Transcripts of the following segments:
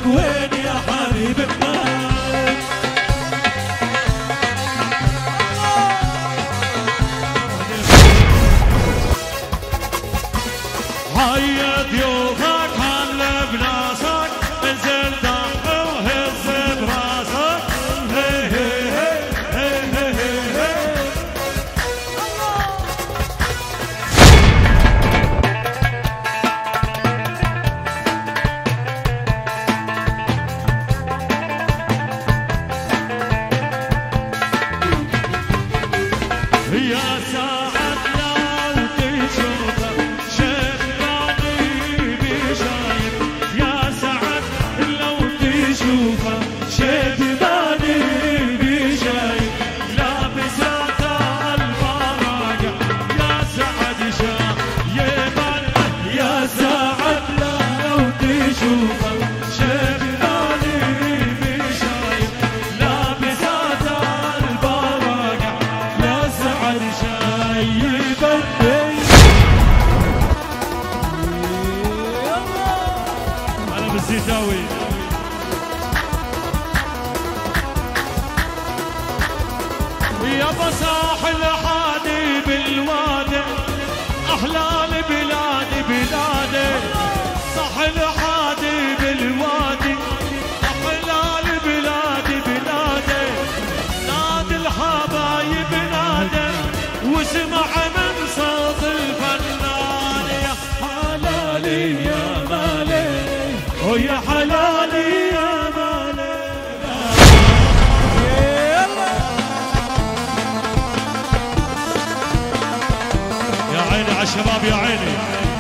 وين يا حبيبنا هيا ضيوفك هلا بناسك انزل دق وهز براسك هي هي هي هي هي يا ساعد لو تشوفك شباني بشايب يا ساعد لو تشوفك شباني بشايب لابسات البراقع يا سعد شايب يا ساعد لو تشوفك شباني بشايب لابسات البراقع يا سعد شايب انا بالزيتاوي يابا ساحل حادي بالوادي احلى البلاد بلادي ساحل حادي بالوادي احلى البلاد بلادي نادي الحبايب نادي واسمع من صوت الفنان يا حلالي يا مالي ويا حلالي يا مالي يا عيني على الشباب يا عيني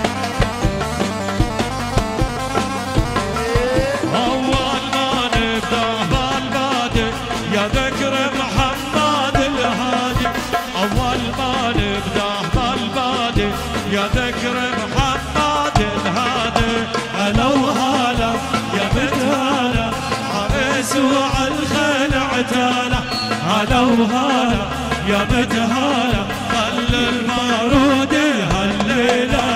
أول ما نبدأ بالبادئ يا ذكر محمد الهادي أول ما نبدأ بالبادئ يا ذكر محمد الهادي هلا وهلا يا متهلا عريس وعلى الخيل عتالة هلا وهلا يا متهلا خل المارود هالليلة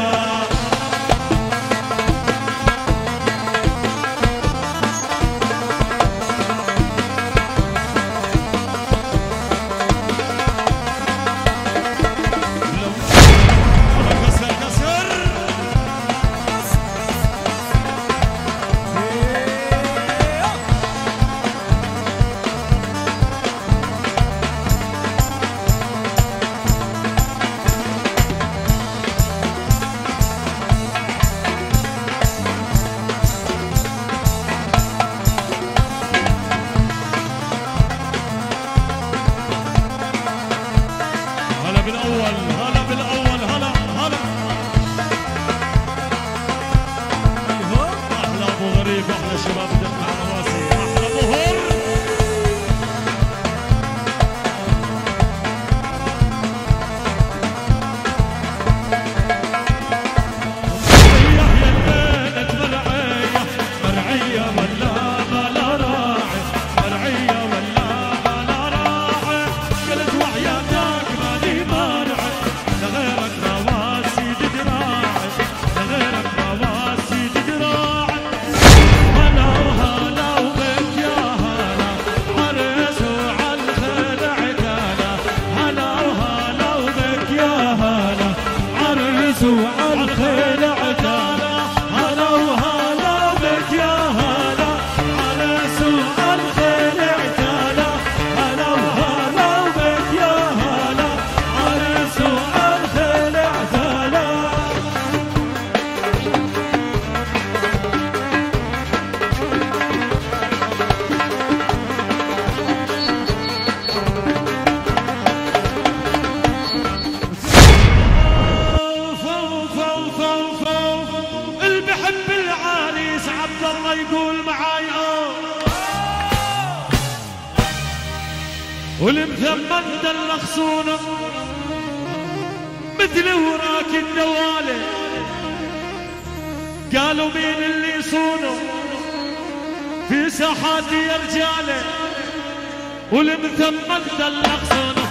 والمثمن دلخ صونه مثل وراك الدواله قالوا مين اللي يصونه في ساحاتي يا رجاله والمثمن دلخ صونه